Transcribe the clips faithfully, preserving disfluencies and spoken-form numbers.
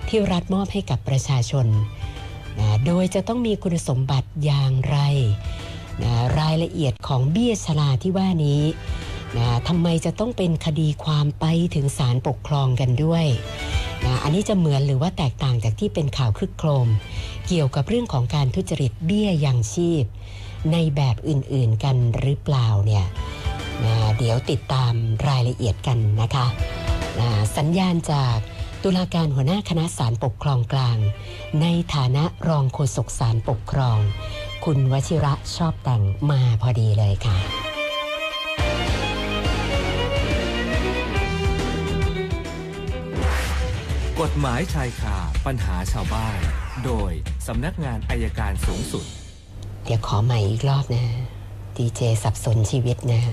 ที่รัฐมอบให้กับประชาชนนะโดยจะต้องมีคุณสมบัติอย่างไรนะรายละเอียดของเบี้ยชราที่ว่านี้นะทำไมจะต้องเป็นคดีความไปถึงศาลปกครองกันด้วยนะอันนี้จะเหมือนหรือว่าแตกต่างจากที่เป็นข่าวคลึกโครมเกี่ยวกับเรื่องของการทุจริตเบี้ยยังชีพในแบบอื่นๆกันหรือเปล่าเนี่ยนะเดี๋ยวติดตามรายละเอียดกันนะคะนะสัญญาณจากตุลาการหัวหน้าคณะศาลปกครองกลางในฐานะรองโฆษกศาลปกครองคุณวชิระชอบแต่งมาพอดีเลยค่ะกฎหมายชายคาปัญหาชาวบ้านโดยสำนักงานอัยการสูงสุดเดี๋ยวขอใหม่อีกรอบนะดีเจสับสนชีวิตนะ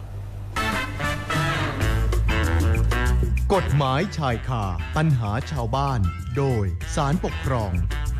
กฎหมายชายคาปัญหาชาวบ้านโดยศาลปกครอง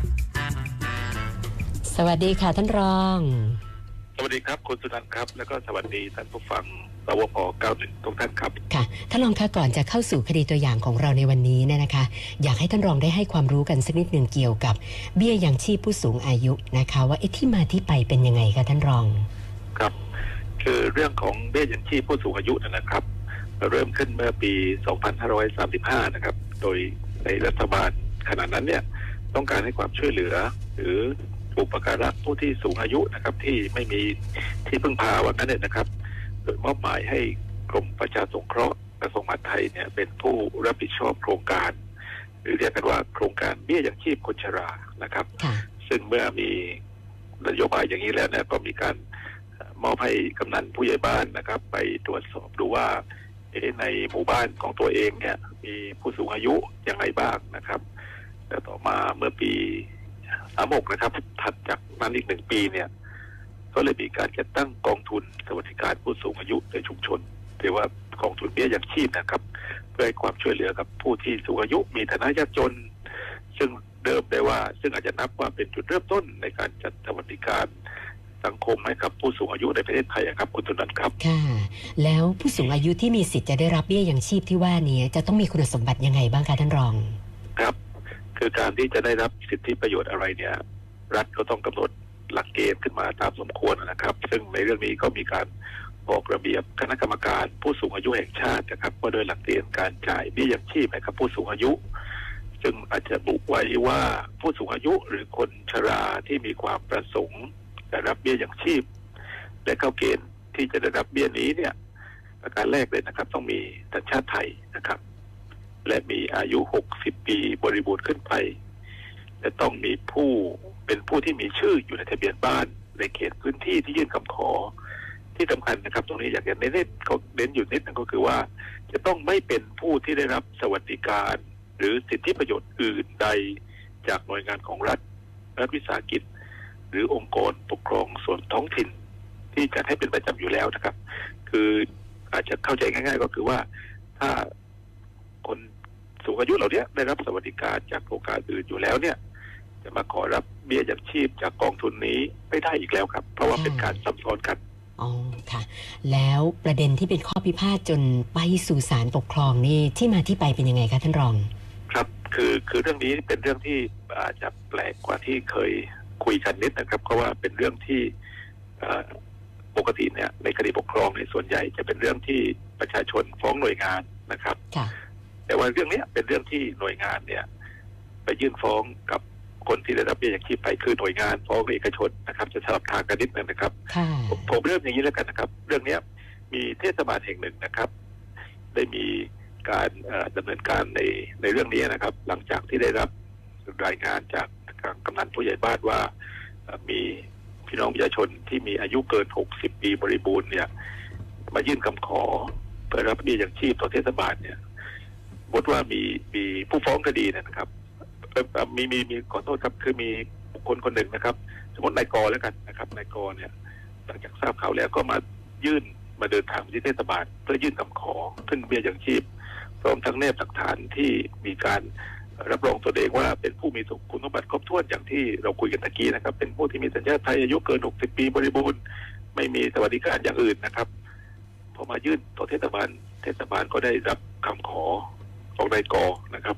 สวัสดีค่ะท่านรองสวัสดีครับคุณสุนันท์ครับแล้วก็สวัสดีท่านผู้ฟังสวพเก้าสิบทุกท่านครับค่ะท่านรองคะก่อนจะเข้าสู่คดีตัวอย่างของเราในวันนี้เนี่ยนะคะอยากให้ท่านรองได้ให้ความรู้กันสักนิดหนึ่งเกี่ยวกับเบี้ยยังชีพผู้สูงอายุนะคะว่าไอ้ที่มาที่ไปเป็นยังไงคะท่านรองครับคือเรื่องของเบี้ยยังชีพผู้สูงอายุนะครับเริ่มขึ้นเมื่อปีสองพันห้าร้อยสามสิบห้านะครับโดยในรัฐบาลขณะนั้นเนี่ยต้องการให้ความช่วยเหลือหรืออุปการะผู้ที่สูงอายุนะครับที่ไม่มีที่พึ่งพาวันนั้นเนี่ยนะครับโดยมอบหมายให้กรมประชาสงเคราะห์กระทรวงมหาดไทยเนี่ยเป็นผู้รับผิดชอบโครงการหรือเรียกกันว่าโครงการเบี้ยยังชีพคนชรานะครับซึ่งเมื่อมีนโยบายอย่างนี้แล้วเนี่ยก็มีการมอบให้กำนันผู้ใหญ่บ้านนะครับไปตรวจสอบดูว่าในหมู่บ้านของตัวเองเนี่ยมีผู้สูงอายุยังไงบ้างนะครับแต่ต่อมาเมื่อปีสามสิบหกนะครับถัดจากนั้นอีกหนึ่งปีเนี่ยก็เลยมีการจัดตั้งกองทุนสวัสดิการผู้สูงอายุในชุมชนเรียกว่ากองทุนเบี้ยยังชีพนะครับเพื่อให้ความช่วยเหลือกับผู้ที่สูงอายุมีฐานะยากจนซึ่งเดิมได้ว่าซึ่งอาจจะนับว่าเป็นจุดเริ่มต้นในการจัดสวัสดิการสังคมให้กับผู้สูงอายุในประเทศไทยครับคุณตุนันท์ครับค่ะแล้วผู้สูงอายุที่มีสิทธิ์จะได้รับเบี้ยยังชีพที่ว่านี้จะต้องมีคุณสมบัติยังไงบ้างคะท่านรองครับคือการที่จะได้รับสิทธิประโยชน์อะไรเนี่ยรัฐก็ต้องกำหนดหลักเกณฑ์ขึ้นมาตามสมควรนะครับซึ่งในเรื่องนี้ก็มีการออกระเบียบคณะกรรมการผู้สูงอายุแห่งชาตินะครับว่าโดยหลักเกณฑ์การจ่ายเบี้ยยังชีพให้กับผู้สูงอายุซึ่งอาจจะบุไว้ว่าผู้สูงอายุหรือคนชราที่มีความประสงค์ได้รับเบี้ยยังชีพและเข้าเกณฑ์ที่จะได้รับเบี้ยนี้เนี่ยประการแรกเลยนะครับต้องมีสัญชาติไทยนะครับและมีอายุหกสิบปีบริบูรณ์ขึ้นไปและต้องมีผู้เป็นผู้ที่มีชื่ออยู่ในทะเบียนบ้านในเขตพื้นที่ที่ยื่นคำขอที่สำคัญนะครับตรงนี้อยากจะเน้นเขาเน้นอยู่นิดนึงก็คือว่าจะต้องไม่เป็นผู้ที่ได้รับสวัสดิการหรือสิทธิประโยชน์อื่นใดจากหน่วยงานของรัฐรัฐวิสาหกิจหรือองค์กรปกครองส่วนท้องถิ่นที่จัดให้เป็นประจำอยู่แล้วนะครับคืออาจจะเข้าใจง่ายๆก็คือว่าถ้าคนสูงอายุเหล่านี้ได้รับสวัสดิการจากโครงการอื่นอยู่แล้วเนี่ยจะมาขอรับเบี้ยยังชีพจากกองทุนนี้ไม่ได้อีกแล้วครับเพราะว่าเป็นการซับซ้อนกันอ๋อค่ะแล้วประเด็นที่เป็นข้อพิพาทจนไปสู่ศาลปกครองนี่ที่มาที่ไปเป็นยังไงคะท่านรองครับคือคือเรื่องนี้เป็นเรื่องที่อาจจะแปลกกว่าที่เคยคุยกันนิดนะครับเพราะว่าเป็นเรื่องที่ปกติเนี่ยในคดีปกครองในส่วนใหญ่จะเป็นเรื่องที่ประชาชนฟ้องหน่วยงานนะครับแต่ว่าเรื่องนี้เป็นเรื่องที่หน่วยงานเนี่ยไปยื่นฟ้องกับคนที่ได้รับเบี้ยยังชีพไปคือหน่วยงานฟ้องเอกชนนะครับจะสลับทางกันนิดนึงนะครับผมเริ่มอย่างนี้แล้วกันนะครับเรื่องนี้มีเทศบาลแห่งหนึ่งนะครับได้มีการดำเนินการในในเรื่องนี้นะครับหลังจากที่ได้รับรายงานจากกำนันผู้ใหญ่บ้านว่ามีพี่น้องประชาชนที่มีอายุเกินหกสิบปีบริบูรณ์เนี่ยมายื่นคำขอเพื่อรับเบี้ยยังชีพต่อเทศบาลเนี่ยบทว่ามีมีผู้ฟ้องคดีนะครับมีมีมีขอโทษครับคือมีบุคคลคนหนึ่งนะครับสมมตินายกแล้วกันนะครับนายกเนี่ยหลังจากทราบข่าวแล้วก็มายื่นมาเดินทางไปที่เทศบาลเพื่อยื่นคำขอขึ้นเบี้ยยังชีพพร้อมทั้งแนบหลักฐานที่มีการรับรองตัวเองว่าเป็นผู้มีคุณสมบัติครบถ้วนอย่างที่เราคุยกันตะกี้นะครับเป็นผู้ที่มีสัญชาติไทยอายุเกินหกสิบปีบริบูรณ์ไม่มีสวัสดิการอย่างอื่นนะครับพอมายื่นต่อเทศบาลเทศบาลก็ได้รับคำขอของนายกนะครับ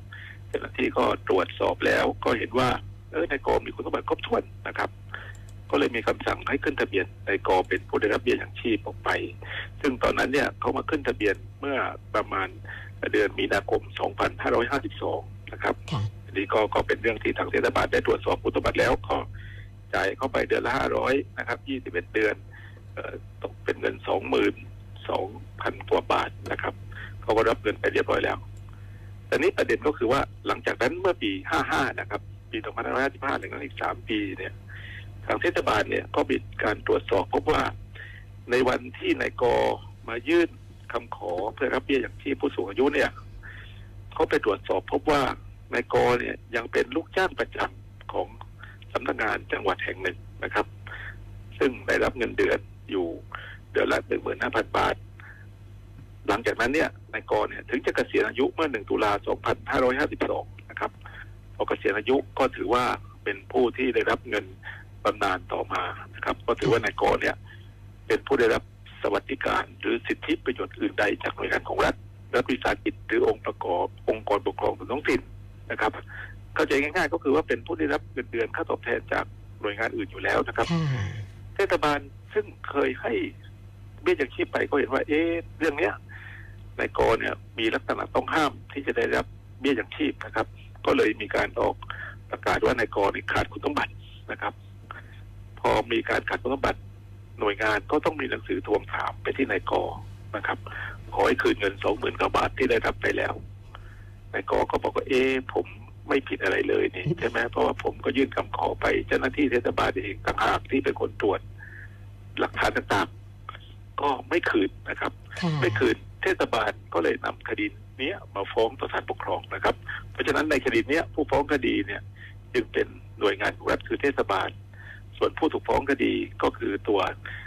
เจ้าหน้าที่ก็ตรวจสอบแล้วก็เห็นว่าเออนายกมีคุณสมบัติครบถ้วนนะครับก็เลยมีคำสั่งให้ขึ้นทะเบียนนายกเป็นผู้ได้รับเบี้ยยังชีพออกไปซึ่งตอนนั้นเนี่ยเขามาขึ้นทะเบียนเมื่อประมาณเดือนมีนาคมสองพันห้าร้อยห้าสิบสองนะครับอันนี้ก็ก็เป็นเรื่องที่ทางเทศบาลได้ตรวจสอบคุณสมบัติแล้วก็จ่ายเข้าไปเดือนละห้าร้อยนะครับยี่สิบเอ็ดเดือนเอ่อตกเป็นเงิน สองหมื่นสองพัน กว่าบาทนะครับเขาก็รับเงินไปเรียบร้อยแล้วแต่นี้ประเด็นก็คือว่าหลังจากนั้นเมื่อปีห้าสิบห้านะครับปีสองพันห้าร้อยห้าสิบห้าถึงอีกสามปีเนี่ยทางเทศบาลเนี่ยก็มีการตรวจสอบพบว่าในวันที่นายกมายื่นคำขอเพื่อรับเบี้ยอย่างชีพผู้สูงอายุเนี่ยเขาไปตรวจสอบพบว่านายกเนี่ยยังเป็นลูกจ้างประจำของสำนักงานจังหวัดแห่งหนึ่งนะครับซึ่งได้รับเงินเดือนอยู่เดือนละหนึ่งหมื่นห้าพันบาทหลังจากนั้นเนี่ยนายกเนี่ยถึงจะเกษียณอายุเมื่อหนึ่งตุลาสองพันห้าร้อยห้าสิบสองนะครับพอเกษียณอายุก็ถือว่าเป็นผู้ที่ได้รับเงินบำนาญต่อมานะครับก็ถือว่านายกเนี่ยเป็นผู้ได้รับสวัสดิการหรือสิทธิประโยชน์อื่นใดจากหน่วยงานของรัฐรัฐวิสาหกิจหรือองค์ประกอบองค์กรปกครองส่วนท้องถิ่นนะครับเข้าใจง่ายๆก็คือว่าเป็นผู้ได้รับเงินเดือนค่าตอบแทนจากหน่วยงานอื่นอยู่แล้วนะครับเทศบาลซึ่งเคยให้เบี้ยยังชีพไปก็เห็นว่าเอ๊ะเรื่องเนี้ยนายกเนี่ยมีลักษณะต้องห้ามที่จะได้รับเบี้ยยังชีพนะครับก็เลยมีการออกประกาศว่านายกนี่ขาดคุณสมบัตินะครับพอมีการขาดคุณสมบัติหน่วยงานก็ต้องมีหนังสือทวงถามไปที่นายกนะครับขอให้คืนเงินสองหมื่นกว่าบาทที่ได้รับไปแล้วนายกก็บอกว่าเอ๊ะผมไม่ผิดอะไรเลยนี่ใช่ไหมเพราะว่าผมก็ยื่นคำขอไปเจ้าหน้าที่เทศบาลเองต่างหากที่เป็นคนตรวจหลักฐานต่างๆก็ไม่คืนนะครับไม่คืนเทศบาลก็เลยนำคดีนี้มาฟ้องต่อศาลปกครองนะครับเพราะฉะนั้นในคดีนี้ผู้ฟ้องคดีเนี่ยจึงเป็นหน่วยงานของรัฐคือเทศบาลส่วนผู้ถูกฟ้องคดีก็คือตัว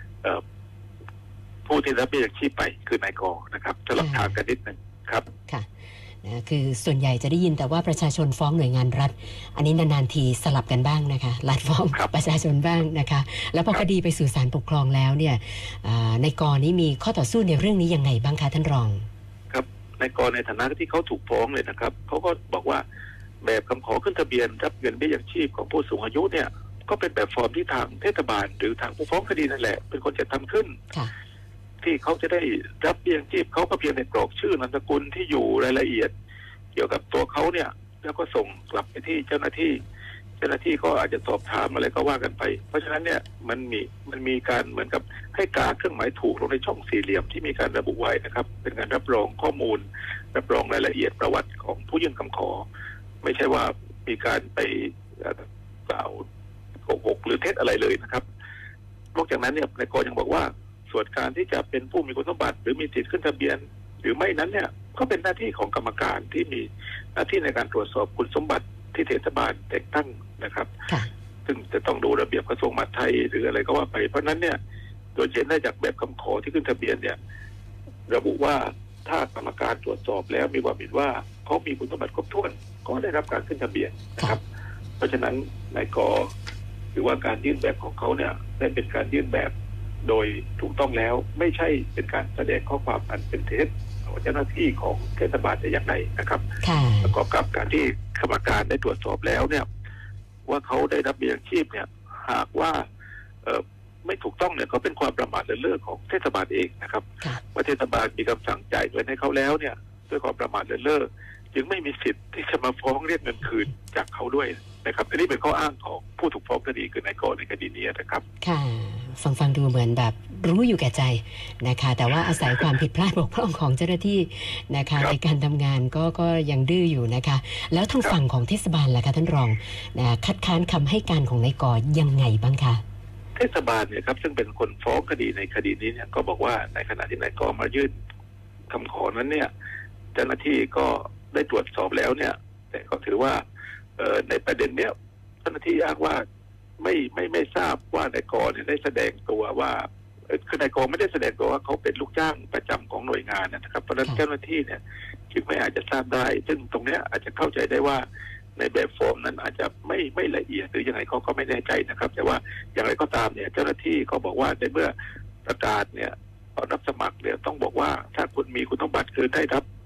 ผู้ที่รับเบี้ยยังชีพไปคือนายกนะครับจะหลักฐานกันนิดนึงครับค่ะนะคือส่วนใหญ่จะได้ยินแต่ว่าประชาชนฟ้องหน่วยงานรัฐอันนี้นานๆทีสลับกันบ้างนะคะรัฐฟ้องประชาชนบ้างนะคะแล้วพอคดีไปสู่ศาลปกครองแล้วเนี่ยนายกนี้มีข้อต่อสู้ในเรื่องนี้ยังไงบ้างคะท่านรองครับนายกในฐานะที่เขาถูกฟ้องเลยนะครับเขาก็บอกว่าแบบคำขอขึ้นทะเบียนรับเงินเบี้ยยังชีพของผู้สูงอายุเนี่ยก็เป็นแบบฟอร์มที่ทางเทศบาลหรือทางผู้ฟ้องคดีนั่นแหละเป็นคนจัดทำขึ้นที่เขาจะได้รับเบี้ยยังชีพเขาก็เพียงแต่กรอกชื่อนามสกุลที่อยู่รายละเอียดเกี่ยวกับตัวเขาเนี่ยแล้วก็ส่งกลับไปที่เจ้าหน้าที่เจ้าหน้าที่ก็อาจจะสอบถามอะไรก็ว่ากันไปเพราะฉะนั้นเนี่ยมันมีมันมีการเหมือนกับให้กาเครื่องหมายถูกลงในช่องสี่เหลี่ยมที่มีการระบุไว้นะครับเป็นการรับรองข้อมูลรับรองรายละเอียดประวัติของผู้ยื่นคำขอไม่ใช่ว่ามีการไปกล่าวโกหกหรือเท็จอะไรเลยนะครับนอกจากนั้นเนี่ยนายกยังบอกว่าส่วนการที่จะเป็นผู้มีคุณสมบัติหรือมีสิทธิ์ขึ้นทะเบียนหรือไม่นั้นเนี่ยก็เป็นหน้าที่ของกรรมการที่มีหน้าที่ในการตรวจสอบคุณสมบัติที่เทศบาลแต่งตั้งนะครับซึ่งจะต้องดูระเบียบกระทรวงมหาดไทยหรืออะไรก็ว่าไปเพราะนั้นเนี่ยโดยเห็นได้จากแบบคำขอที่ขึ้นทะเบียนเนี่ยระบุว่าถ้ากรรมการตรวจสอบแล้วมีความเห็นว่าเขามีคุณสมบัติครบถ้วนก็ได้รับการขึ้นทะเบียนนะครับเพราะฉะนั้นนายกถือว่าการยื่นแบบของเขาเนี่ยได้เป็นการยื่นแบบโดยถูกต้องแล้วไม่ใช่เป็นการแสดงข้อความอันเป็นเท็จของเจ้าหน้าที่ของเทศบาลแต่อย่างใดนะครับประกอบกับการที่กรรมการได้ตรวจสอบแล้วเนี่ยว่าเขาได้รับเบี้ยยังชีพเนี่ยหากว่าเอ่อไม่ถูกต้องเนี่ยก็เป็นความประมาทเลินเล่อของเทศบาลเองนะครับว่าเทศบาลมีคำสั่งจ่ายเงินให้เขาแล้วเนี่ยด้วยความประมาทเลินเล่อจึงไม่มีสิทธิ์ที่จะมาฟ้องเรียกเงินคืนจากเขาด้วยนะครับอันนี้เป็นข้ออ้างของผู้ถูกฟ้องคดีคือนายกในคดีนี้นะครับค่ะฟังฟังดูเหมือนแบบรู้อยู่แก่ใจนะคะแต่ว่าอาศัยความผิดพลาดบกพร่องของเจ้าหน้าที่นะคะในการทำงานก็ก็ยังดื้ออยู่นะคะแล้วทางฝั่งของเทศบาลล่ะคะท่านรองนะคัดค้านคำให้การของนายกยังไงบ้างคะเทศบาลเนี่ยครับซึ่งเป็นคนฟ้องคดีในคดีนี้เนี่ยก็บอกว่าในขณะที่นายกมายื่นคำขอนั้นเนี่ยเจ้าหน้าที่ก็ได้ตรวจสอบแล้วเนี่ยแต่ก็ถือว่าในประเด็นเนี้ยเจ้าหน้าที่อ้างว่าไม่ไม่ไม่ทราบว่านายกเนี่ยได้แสดงตัวว่าคือนายกไม่ได้แสดงตัวว่าเขาเป็นลูกจ้างประจำของหน่วยงานนะครับเพราะฉะนั้นเจ้าหน้าที่เนี่ยจึงไม่อาจจะทราบได้ซึ่งตรงเนี้ยอาจจะเข้าใจได้ว่าในแบบฟอร์มนั้นอาจจะไม่ไม่ละเอียดหรือยังไงเขาก็ไม่แน่ใจนะครับแต่ว่าอย่างไรก็ตามเนี่ยเจ้าหน้าที่ก็บอกว่าในเมื่อประกาศเนี่ยตอนรับสมัครเนี่ยต้องบอกว่าถ้าคุณมีคุณสมบัติคือได้รับ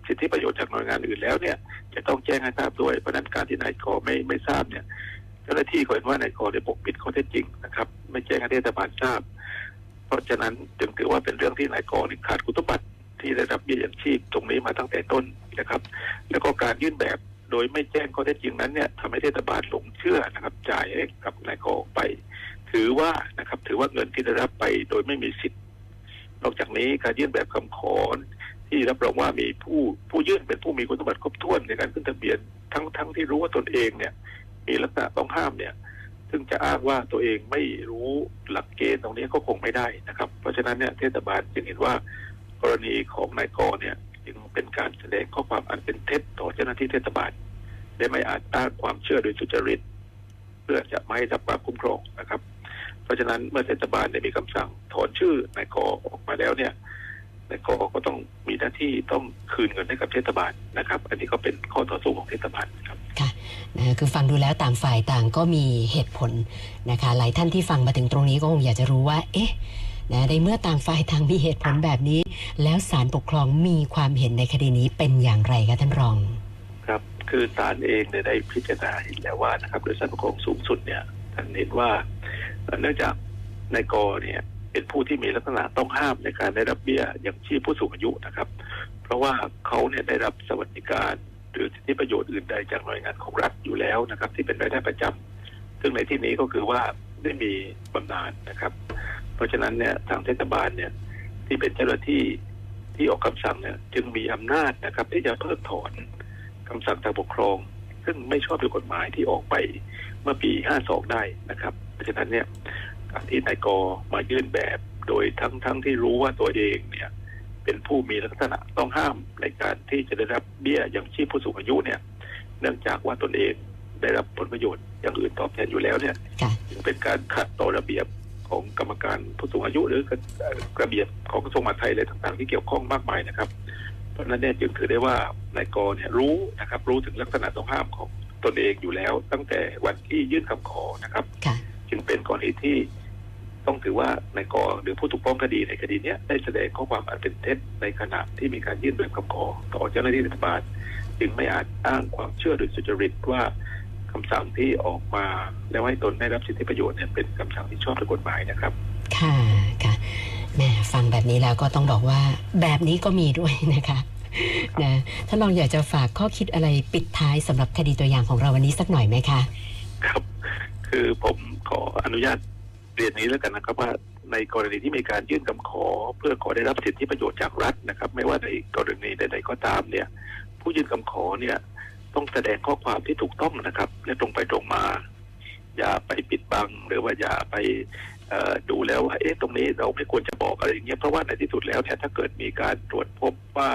สิทธิประโยชน์จากหน่วยงานอื่นแล้วเนี่ยจะต้องแจ้งให้ทราบด้วยเพราะนั้นการที่นายกไม่ไม่ทราบเนี่ยเจ้าหน้าที่ก็เห็นว่านายกได้ปกปิดข้อเท็จจริงนะครับไม่แจ้งให้เทศบาลทราบเพราะฉะนั้นจึงถือว่าเป็นเรื่องที่นายกขาดคุณสมบัติที่ได้รับเบี้ยยังชีพตรงนี้มาตั้งแต่ต้นนะครับแล้วก็การยื่นแบบโดยไม่แจ้งข้อเท็จจริงนั้นเนี่ยทำให้เทศบาลหลงเชื่อนะครับจ่ายให้กับนายกไปถือว่านะครับถือว่าเงินที่ได้รับไปโดยไม่มีสิทธิ์นอกจากนี้การยื่นแบบคำขอที่รับรองว่ามีผู้ผู้ยื่นเป็นผู้มีคุณสมบัติครบถ้วนในการขึ้นทะเบียนทั้งทั้งที่รู้ว่าตนเองเนี่ยมีลักษณะต้องห้ามเนี่ยซึ่งจะอ้างว่าตัวเองไม่รู้หลักเกณฑ์ตรงนี้ก็คงไม่ได้นะครับเพราะฉะนั้นเนี่ยเทศบาลจึงเห็นว่ากรณีของนายกเนี่ยจึงเป็นการแสดงข้อความอันเป็นเท็จต่อเจ้าหน้าที่เทศบาลได้ไม่อาจอ้างความเชื่อโดยสุจริตเพื่อจะไม่ให้รับความคุ้มครองนะครับเพราะฉะนั้นเมื่อเทศบาลได้มีคำสั่งถอนชื่อนายกออกมาแล้วเนี่ยนายกก็ต้องมีหน้าที่ต้องคืนเงินให้กับเทศบาลนะครับอันนี้ก็เป็นข้อต่อสู้ของเทศบาลครับค่ะนะคือฟังดูแล้วต่างฝ่ายต่างก็มีเหตุผลนะคะหลายท่านที่ฟังมาถึงตรงนี้ก็คงอยากจะรู้ว่าเอ๊ะนะในเมื่อต่างฝ่ายต่างมีเหตุผลแบบนี้แล้วศาลปกครองมีความเห็นในคดีนี้เป็นอย่างไรคะท่านรองครับคือศาลเองได้พิจารณาเห็นแล้วว่านะครับโดยศาลปกครองสูงสุดเนี่ยท่านเห็นว่าเนื่องจากนายกเนี่ยเป็นผู้ที่มีลักษณะต้องห้ามในการได้รับเบี้ยยังชีพผู้สูงอายุนะครับเพราะว่าเขาเนี่ยได้รับสวัสดิการหรือสิทธิประโยชน์อื่นใดจากหน่วยงานของรัฐอยู่แล้วนะครับที่เป็นรายได้ประจำซึ่งในที่นี้ก็คือว่าได้มีบำนาญนะครับเพราะฉะนั้นเนี่ยทางเทศบาลเนี่ยที่เป็นเจ้าหน้าที่ที่ออกคำสั่งเนี่ยจึงมีอำนาจนะครับที่จะเพิกถอนคำสั่งทางปกครองซึ่งไม่ชอบด้วยกฎหมายที่ออกไปเมื่อปีห้าสองได้นะครับเพราะฉะนั้นเนี่ยการที่นายกมายื่นแบบโดยทั้งทั้งที่รู้ว่าตัวเองเนี่ยเป็นผู้มีลักษณะต้องห้ามในการที่จะได้รับเบี้ยยังชีพผู้สูงอายุเนี่ยเนื่องจากว่าตนเองได้รับผลประโยชน์อย่างอื่นตอบแทนอยู่แล้วเนี่ยจึงเป็นการขัดต่อระเบียบของกรรมการผู้สูงอายุหรือระเบียบของกระทรวงมหาดไทยอะไรต่างๆที่เกี่ยวข้องมากมายนะครับเพราะนั้นเนี่ยจึงถือได้ว่านายกเนี่ยรู้นะครับรู้ถึงลักษณะต้องห้ามของตนเองอยู่แล้วตั้งแต่วันที่ยื่นคำขอนะครับจึงเป็นกรณีที่ต้องถือว่านายกหรือผู้ถูกฟ้องคดีในคดีนี้ได้แสดงข้อความอันเป็นเท็จในขณะที่มีการยื่นแบบคำขอต่อเจ้าหน้าที่รัฐบาลจึงไม่อาจอ้างความเชื่อโดยสุจริตว่าคำสั่งที่ออกมาแล้วให้ตนได้รับสิทธิประโยชน์เนี่ยเป็นคำสั่งที่ชอบด้วยกฎหมายนะครับค่ะค่ะแม่ฟังแบบนี้แล้วก็ต้องบอกว่าแบบนี้ก็มีด้วยนะคะนะถ้าลองอยากจะฝากข้อคิดอะไรปิดท้ายสำหรับคดีตัวอย่างของเราวันนี้สักหน่อยไหมคะครับคือผมขออนุญาตเรียนนี้แล้วกันนะครับว่าในกรณีที่มีการยื่นคำขอเพื่อขอได้รับสิทธิประโยชน์จากรัฐนะครับไม่ว่าในกรณีใดๆก็ตามเนี่ยผู้ยื่นคำขอเนี่ยต้องแสดงข้อความที่ถูกต้องนะครับและตรงไปตรงมาอย่าไปปิดบังหรือว่าอย่าไปดูแล้วว่าเอ๊ะตรงนี้เราไม่ควรจะบอกอะไรอย่างเงี้ยเพราะว่าในที่สุดแล้วเนี่ยถ้าเกิดมีการตรวจพบว่า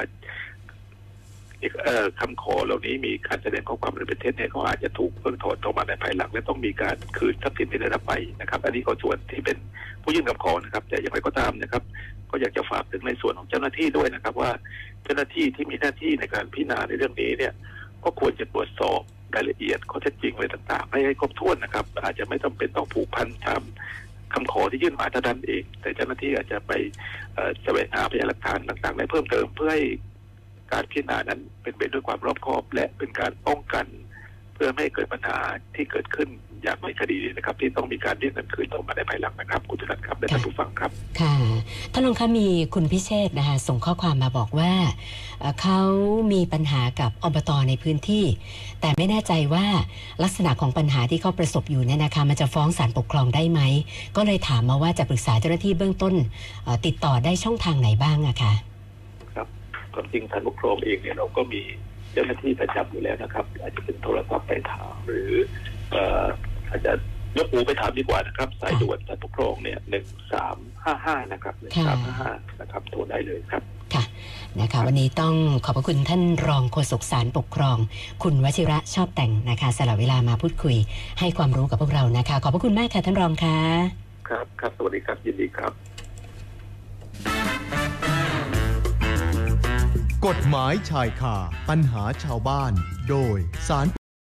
คำขอเหล่านี้มีการแสดงข้อความเป็นเท็จเนี่ยเขาอาจจะถูกเพิกถอนออกมาในภายหลังและต้องมีการคืนทรัพย์สินที่ได้รับไปนะครับอันนี้ก็ส่วนที่เป็นผู้ยื่นคำขอนะครับแต่อย่างไรก็ตามนะครับก็อยากจะฝากถึงในส่วนของเจ้าหน้าที่ด้วยนะครับว่าเจ้าหน้าที่ที่มีหน้าที่ในการพิจารณาในเรื่องนี้เนี่ยก็ควรจะตรวจสอบรายละเอียดข้อเท็จจริงอะไรต่างๆให้ให้ครบถ้วนนะครับอาจจะไม่จำเป็นต้องผูกพันตามคำขอที่ยื่นมาเท่านั้นเองแต่เจ้าหน้าที่อาจจะไปแสวงหาพยานหลักฐานต่างๆได้เพิ่มเติมเพื่อให้การพิจารณานั้นเป็นไปด้วยความรอบคอบและเป็นการป้องกันเพื่อไม่ให้เกิดปัญหาที่เกิดขึ้นอย่างในคดีนะครับที่ต้องมีการเรียกเงินคืนต่อมาในภายหลังนะครับคุณธนัทครับและท่านผู้ฟังครับค่ะท่านรองคะมีคุณพิเชษนะคะส่งข้อความมาบอกว่าเขามีปัญหากับอบต.ในพื้นที่แต่ไม่แน่ใจว่าลักษณะของปัญหาที่เขาประสบอยู่เนี่ยนะคะมันจะฟ้องศาลปกครองได้ไหมก็เลยถามมาว่าจะปรึกษาเจ้าหน้าที่เบื้องต้นติดต่อได้ช่องทางไหนบ้างอะคะครับความจริงศาลปกครองเองเนี่ยเราก็มีเจ้าหน้าที่ประจำอยู่แล้วนะครับอาจจะเป็นโทรศัพท์ไปถามหรืออาจจะยกหูไปถามดีกว่านะครับสายด่วนศาลปกครองเนี่ยหนึ่งสามห้าห้านะครับหนึ่งสามห้าห้านะครับโทรได้เลยครับค่ะนะคะวันนี้ต้องขอบพระคุณท่านรองโฆษกศาลปกครองคุณวชิระชอบแต่งนะคะสละเวลามาพูดคุยให้ความรู้กับพวกเรานะคะขอบพระคุณมากค่ะท่านรองค่ะครับครับสวัสดีครับยินดีครับกฎหมายชายคาปัญหาชาวบ้านโดยศาล